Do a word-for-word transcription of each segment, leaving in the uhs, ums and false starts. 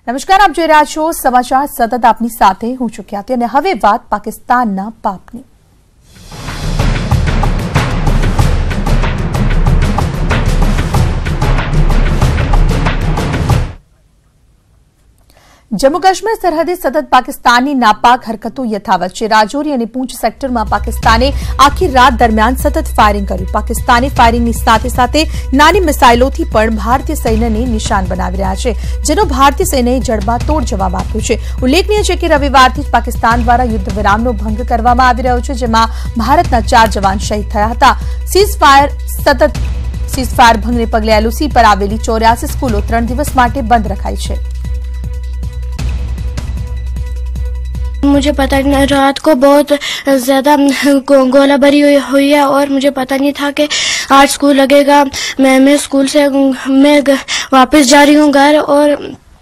નમસ્કાર, આપ જોઈ રહ્યા છો સમાચાર સતત આપની સાથે હું છું ખ્યાતિ અને હવે વાત પાકિસ્તાનના પાપની। जम्मू काश्मीर सरहदे सतत पाकिस्तानी नापाक हरकतों यथावत है। राजौरी और पूंछ सेक्टर में पाकिस्ताने आखी रात दरमियान सतत फायरिंग कर्यु। पाकिस्ताने फायरिंगनी साथे साथे नानी मिसाइलोथी पण भारतीय सैन्यने निशान बनावी रह्या छे, जेनो भारतीय सैन्यए जड़बातोड़ जवाब आप्यो छे। उल्लेखनीय छे के रविवारथी ज पाकिस्तान द्वारा युद्ध विरामनो भंग करवामां आवी रह्यो छे, जेमां भारतना चार जवान शहीद थया हता। सीज फायर सतत सीज फायर भंगने पगले एलओसी पर आवेली चौरासी स्कूलो त्रण दिवस माटे बंद रखाई छे। मुझे पता नहीं, रात को बहुत ज्यादा गोलाबारी हुई है और मुझे पता नहीं था कि आज स्कूल लगेगा। मैं मैं स्कूल से मैं वापस जा रही हूँ घर और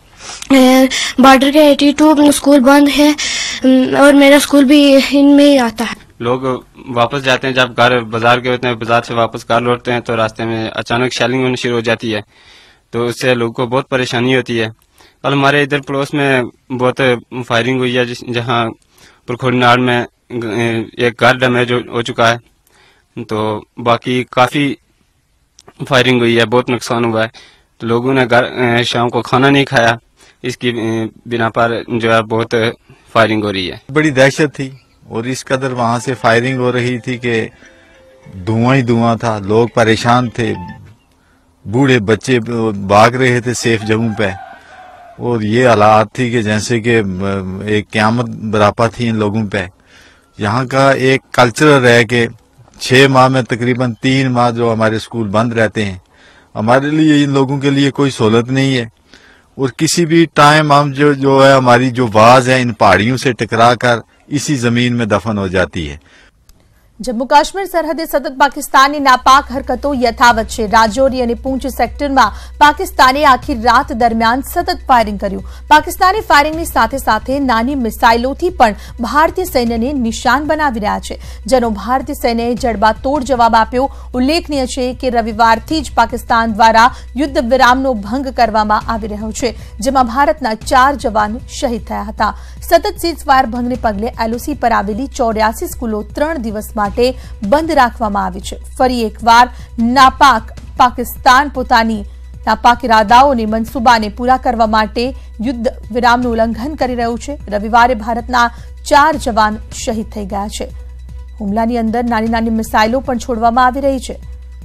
बॉर्डर के बयासी स्कूल बंद है और मेरा स्कूल भी इनमें ही आता है। लोग वापस जाते हैं, जब घर बाजार के होते हैं, बाजार से वापस घर लौटते हैं तो रास्ते में अचानक शेलिंग होनी शुरू हो जाती है, तो उससे लोगों को बहुत परेशानी होती है। कल हमारे इधर पड़ोस में बहुत फायरिंग हुई है, जहां पुरखोड़नाड़ में एक घर डैमेज हो चुका है, तो बाकी काफी फायरिंग हुई है, बहुत नुकसान हुआ है। तो लोगों ने घर शाम को खाना नहीं खाया, इसकी बिना पर जो है बहुत फायरिंग हो रही है। बड़ी दहशत थी और इस कदर वहां से फायरिंग हो रही थी कि धुआं ही धुआं था, लोग परेशान थे, बूढ़े बच्चे भाग रहे थे सेफ जगहों पे और ये हालात थी कि जैसे कि एक क़यामत बरापा थी इन लोगों पे। यहाँ का एक कल्चर है कि छह माह में तकरीबन तीन माह जो हमारे स्कूल बंद रहते हैं, हमारे लिए इन लोगों के लिए कोई सहूलत नहीं है और किसी भी टाइम हम जो जो है हमारी जो वाज है इन पहाड़ियों से टकरा कर इसी जमीन में दफन हो जाती है। जम्मू काश्मीर सरहदे सतत पाकिस्तानी नापाक हरकतों यथावत है। राजौरी और पूंछ सेक्टर में पाकिस्ताने आखी रात दरमियान सतत फायरिंग कर्यु। पाकिस्तानी फायरिंगनी साथे साथे नानी मिसाइलोथी पण भारतीय सैन्यने निशान बनावी रह्या छे, जेनो भारतीय सैन्यए जड़बातोड़ जवाब आप्यो। उल्लेखनीय छे के रविवारथी ज पाकिस्तान द्वारा युद्ध विरामनो भंग करवामां आवी रह्यो छे, जेमां भारतना चार जवान शहीद थया हता। सतत सीज फायर भंगने पगले एलओसी पर आवेली चौरासी स्कूलो त्रण दिवस बंद राखवामां आवी छे। फरी एकवार नापाक पाकिस्तान पोतानी नापाक इरादाओने मनसूबाने पूरा करवा माटे युद्ध विरामનું ઉલ્લંઘન કરી રહ્યું છે। રવિવારે ભારતના ચાર જવાન શહીદ થઈ ગયા છે। હુમલાની અંદર નાની નાની મિસાઇલો પણ છોડવામાં આવી રહી છે।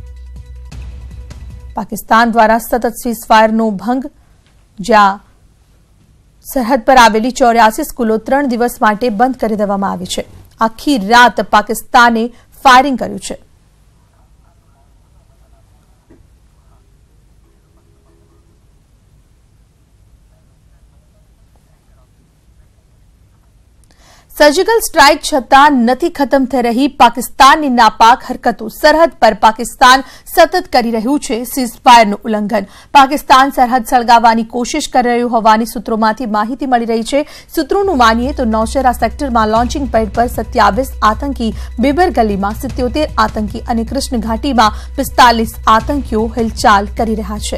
પાકિસ્તાન દ્વારા સતત સીઝફાયરનો ભંગ, જ્યાં સરહદ પર આવેલી ચોર્યાસી સ્કૂલો ત્રણ દિવસ માટે બંધ કરી દેવામાં આવી છે। आखी रात पाकिस्ताने फायरिंग कर्यु छे। सर्जिकल स्ट्राइक छतां नथी खत्म थई रही पाकिस्ताननी नापाक हरकतों। सरहद पर पाकिस्तान सतत करी रह्यु छे सीजफायरनुं उल्लंघन। पाकिस्तान सरहद सळगाववानी कोशिश करी रह्यु होवानी सूत्रोमांथी माहिती मळी रही छे। सूत्रोनुं मानीए तो नौशेरा सेक्टरमां लॉन्चिंग पेड पर सत्यावीस आतंकी, बेबर गलीमां सित्योतेर आतंकी अने कृष्ण घाटीमां पिस्तालीस आतंकीओ हिलचाल करी रह्या छे।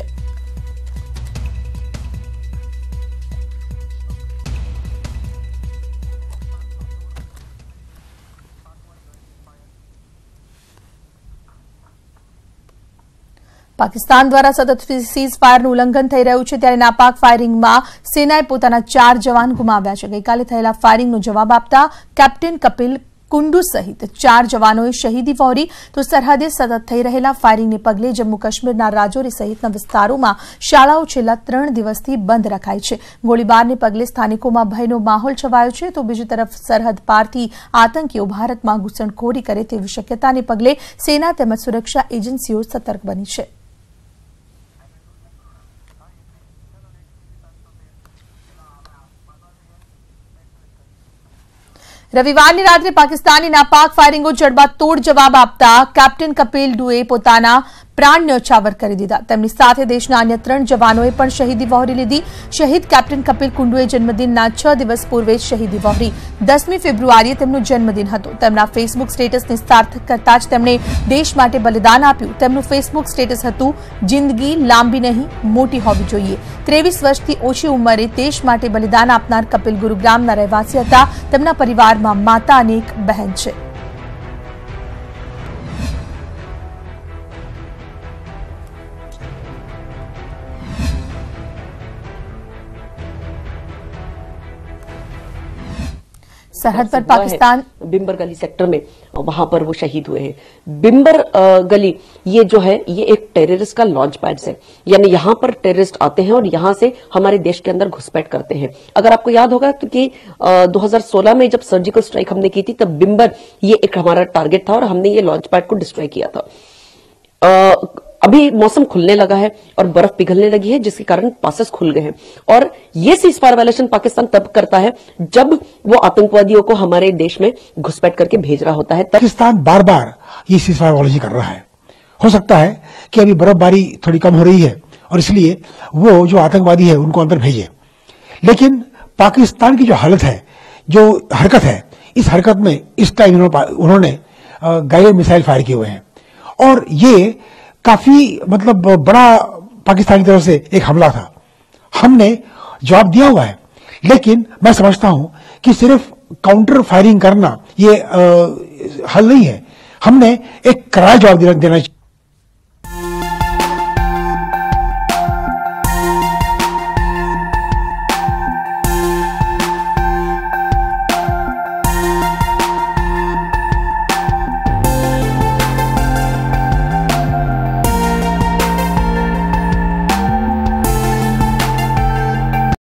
पाकिस्तान द्वारा सतत सीज फायरનું ઉલ્લંઘન થઈ રહ્યું છે, ત્યારે નાપાક ફાયરિંગમાં સેનાએ પોતાના ચાર જવાન ગુમાવ્યા છે। ગઈકાલે થયેલા ફાયરિંગનો જવાબ આપતા કેપ્ટન કપિલ કુંડુ સહિત ચાર જવાનોએ શહીદી વહોરી। તો સરહદે સતત થઈ રહેલા ફાયરિંગને પગલે જમ્મુ કાશ્મીરના રાજૌરી સહિતના વિસ્તારોમાં શાળાઓ છેલ્લા ત્રણ દિવસથી બંધ રખાઈ છે। ગોળીબારને પગલે સ્થાનિકોમાં ભયનો માહોલ છવાયો છે, તો બીજી તરફ સરહદ પારથી આતંકીઓ ભારતમાં ઘૂસણખોરી કરે તેવી શક્યતાને પગલે સેના તેમજ સુરક્ષા એજન્સીઓ સતર્ક બની છે। રવિવારની રાત્રે પાકિસ્તાની નાપાક ફાયરિંગો જડબાતોડ જવાબ આપતા કેપ્ટન કપિલ ડુએ પોતાના પ્રાણ ન્યોછાવર કરી દીધા. તેમની સાથે દેશના અન્ય ત્રણ જવાનોએ પણ શહીદી વહોરી લીધી. શહીદ કેપ્ટન કપિલ કુંડુએ જન્મદિનના છ દિવસ પૂર્વે જ શહીદી વહોરી. દસમી ફેબ્રુઆરીએ તેમનો જન્મદિન હતો. તેમના ફેસબુક સ્ટેટસને સાર્થક કરતા જ તેમણે દેશ માટે બલિદાન આપ્યું. તેમનું ફેસબુક સ્ટેટસ હતું, જિંદગી લાંબી નહીં, મોટી હોવી જોઈએ. ત્રેવીસ વર્ષથી ઓછી ઉંમરે દેશ માટે બલિદાન આપનાર કપિલ ગુરુગ્રામના રહેવાસી હતા. તેમના પરિવારમાં માતા અને એક બહેન છે. सरहद पर पाकिस्तान बिम्बर गली सेक्टर में वहां पर वो शहीद हुए हैं. बिम्बर गली ये जो है ये एक टेररिस्ट का लॉन्च पैड है, यानी यहाँ पर टेररिस्ट आते हैं और यहाँ से हमारे देश के अंदर घुसपैठ करते हैं. अगर आपको याद होगा तो कि दो हज़ार सोलह में जब सर्जिकल स्ट्राइक हमने की थी तब बिम्बर ये एक हमारा टारगेट था और हमने ये लॉन्च पैड को डिस्ट्रॉय किया था. आ, अभी मौसम खुलने लगा है और बर्फ पिघलने लगी है, जिसके कारण पासेस खुल गए हैं. और ये सीज फायर वायलेशन पाकिस्तान तब करता है जब वो आतंकवादियों को हमारे देश में घुसपैठ करके भेज रहा होता है. पाकिस्तान बार बार ये सीज फायर वायलेशन कर रहा है. हो सकता है कि अभी बर्फबारी थोड़ी कम हो रही है और इसलिए वो जो आतंकवादी है उनको अंदर भेजे, लेकिन पाकिस्तान की जो हालत है, जो हरकत है, इस हरकत में इस टाइम उन्होंने गाइडेड मिसाइल फायर किए हुए हैं और ये काफी मतलब बड़ा पाकिस्तान की तरफ से एक हमला था. हमने जवाब दिया हुआ है, लेकिन मैं समझता हूं कि सिर्फ काउंटर फायरिंग करना ये आ, हल नहीं है. हमने एक करारा जवाब देना चाहिए.